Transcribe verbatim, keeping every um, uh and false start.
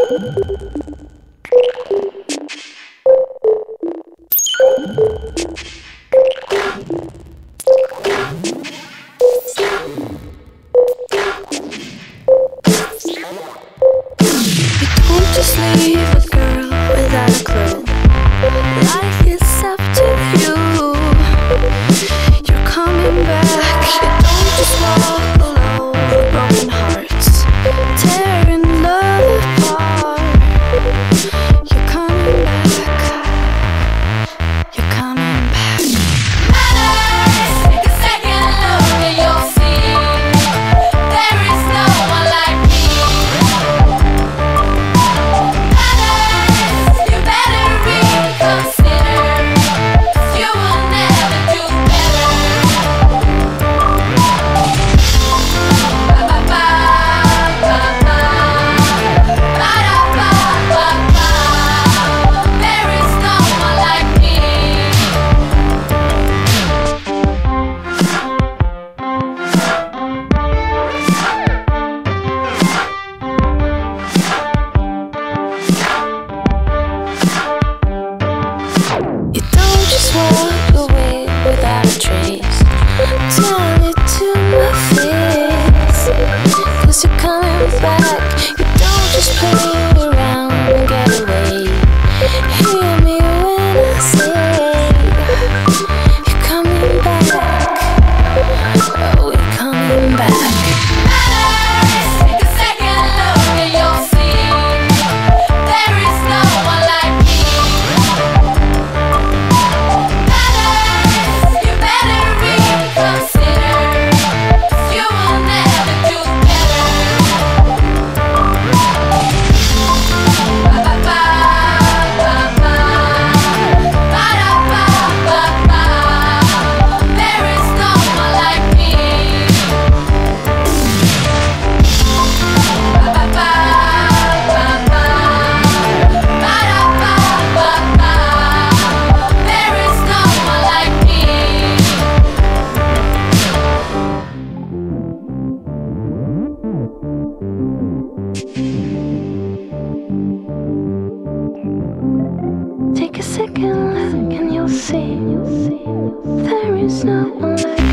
Just leave a girl without a clue. Life is up to you. You're coming back. You don't just walk alone with broken hearts, tearing love apart. You're coming back. You're coming back. Take a second look and you'll see there is no one like me. You better reconsider, 'cause you will never do better. Ba ba ba ba ba, ba da ba ba ba. There is no one like me. You don't just walk away without a trace. Tell it to my face, 'cause you're coming back. You don't just play around and get away. Hear me when I say you're coming back. Oh, you're coming back. Take a second look and you'll see there is no one like me. You better reconsider, 'cause you will never do better. Ba ba ba ba ba, ba da ba ba ba. There is no one like me. Ba ba ba ba ba, ba da ba ba ba. There is no one like me. Take a second look and you'll see there is no one like